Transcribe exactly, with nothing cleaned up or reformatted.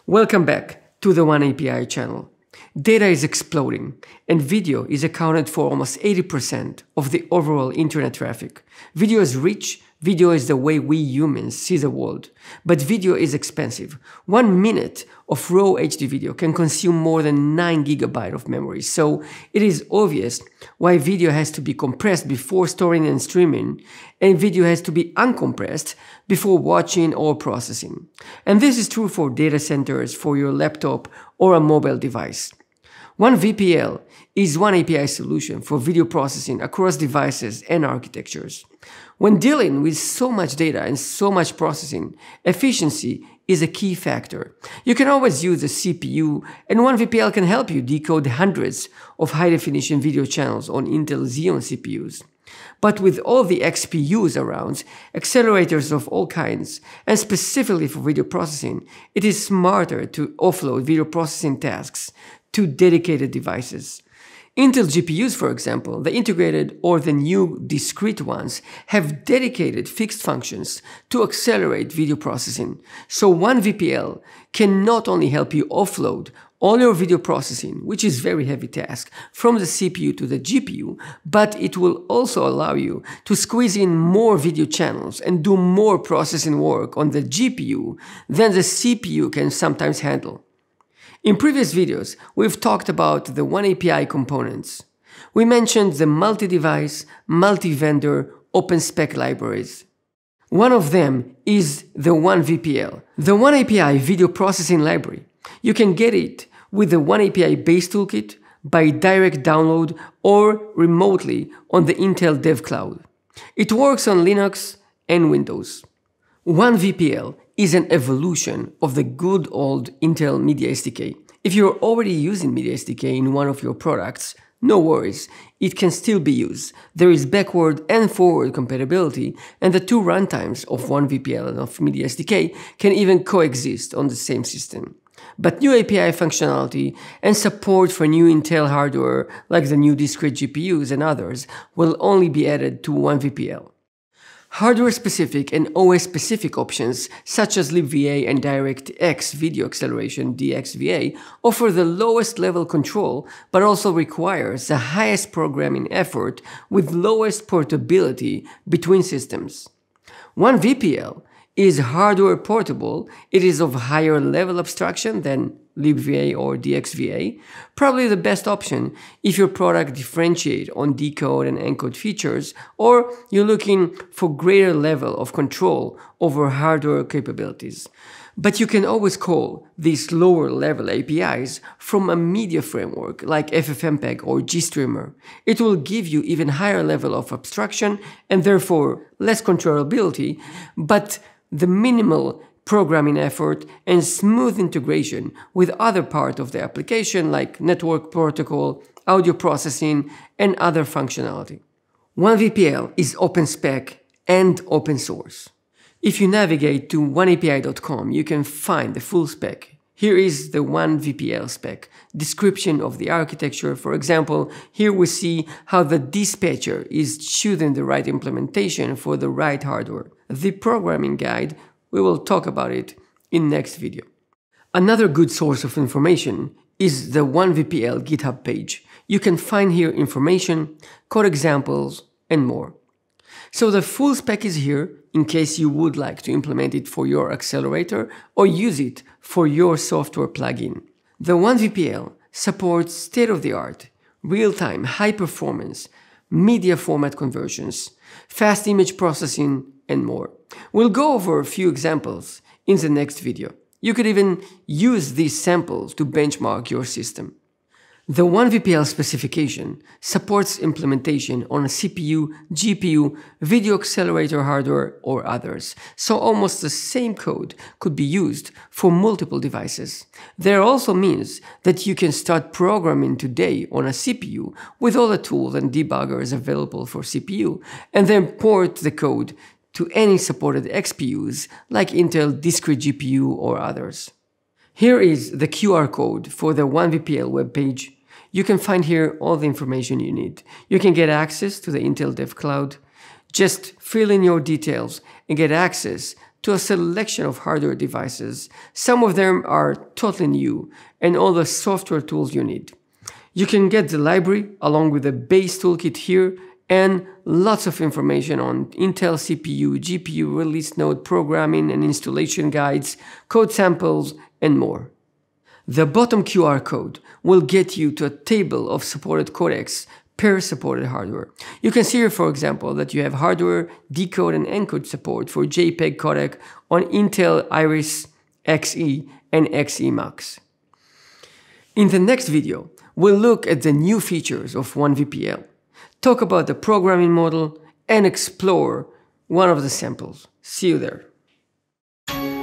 Welcome back to the oneAPI channel. Data is exploding, and video is accounted for almost eighty percent of the overall internet traffic. Video is rich, video is the way we humans see the world. But video is expensive. One minute of raw H D video can consume more than nine gigabytes of memory, so it is obvious why video has to be compressed before storing and streaming, and video has to be uncompressed before watching or processing. And this is true for data centers, for your laptop or a mobile device. oneVPL is oneAPI solution for video processing across devices and architectures. When dealing with so much data and so much processing, efficiency is a key factor. You can always use a C P U, and oneVPL can help you decode hundreds of high-definition video channels on Intel Xeon C P Us. But with all the X P Us around, accelerators of all kinds, and specifically for video processing, it is smarter to offload video processing tasks to dedicated devices. Intel G P Us, for example, the integrated or the new discrete ones, have dedicated fixed functions to accelerate video processing. So oneVPL can not only help you offload all your video processing, which is a very heavy task, from the C P U to the G P U, but it will also allow you to squeeze in more video channels and do more processing work on the G P U than the C P U can sometimes handle. In previous videos, we've talked about the oneAPI components. We mentioned the multi-device, multi-vendor, open-spec libraries. One of them is the oneVPL, the oneAPI video processing library. You can get it with the oneAPI base toolkit, by direct download, or remotely on the Intel Dev Cloud. It works on Linux and Windows. oneVPL is an evolution of the good old Intel Media-S D K. If you're already using Media-S D K in one of your products, no worries, it can still be used. There is backward and forward compatibility, and the two runtimes of oneVPL and of Media-S D K can even coexist on the same system. But new A P I functionality and support for new Intel hardware, like the new discrete G P Us and others, will only be added to oneVPL. Hardware-specific and O S-specific options, such as libVA and DirectX Video Acceleration D X V A, offer the lowest level control, but also requires the highest programming effort with lowest portability between systems. oneVPL is hardware portable. It is of higher level abstraction than libVA or D X V A, probably the best option if your product differentiates on decode and encode features, or you're looking for greater level of control over hardware capabilities. But you can always call these lower level A P Is from a media framework like F F M P E G or GStreamer. It will give you even higher level of abstraction and therefore less controllability, but the minimal programming effort and smooth integration with other parts of the application like network protocol, audio processing, and other functionality. oneVPL is open-spec and open source. If you navigate to one A P I dot com, you can find the full spec. Here is the oneVPL spec, description of the architecture. For example, here we see how the dispatcher is choosing the right implementation for the right hardware. The programming guide, we will talk about it in next video. Another good source of information is the oneVPL GitHub page. You can find here information, code examples, and more. So the full spec is here in case you would like to implement it for your accelerator or use it for your software plugin. The oneVPL supports state-of-the-art, real-time, high-performance, media format conversions, fast image processing, and more. We'll go over a few examples in the next video. You could even use these samples to benchmark your system. The oneVPL specification supports implementation on a C P U, G P U, video accelerator hardware, or others, so almost the same code could be used for multiple devices. There also means that you can start programming today on a C P U with all the tools and debuggers available for C P U, and then port the code to any supported X P Us like Intel discrete G P U or others. Here is the Q R code for the oneVPL webpage. You can find here all the information you need. You can get access to the Intel Dev Cloud. Just fill in your details and get access to a selection of hardware devices. Some of them are totally new and all the software tools you need. You can get the library along with the base toolkit here and lots of information on Intel C P U, G P U, release note, programming and installation guides, code samples, and more. The bottom Q R code will get you to a table of supported codecs per supported hardware. You can see here, for example, that you have hardware, decode, and encode support for JPEG codec on Intel Iris X E and X E Max. In the next video, we'll look at the new features of oneVPL, talk about the programming model, and explore one of the samples. See you there.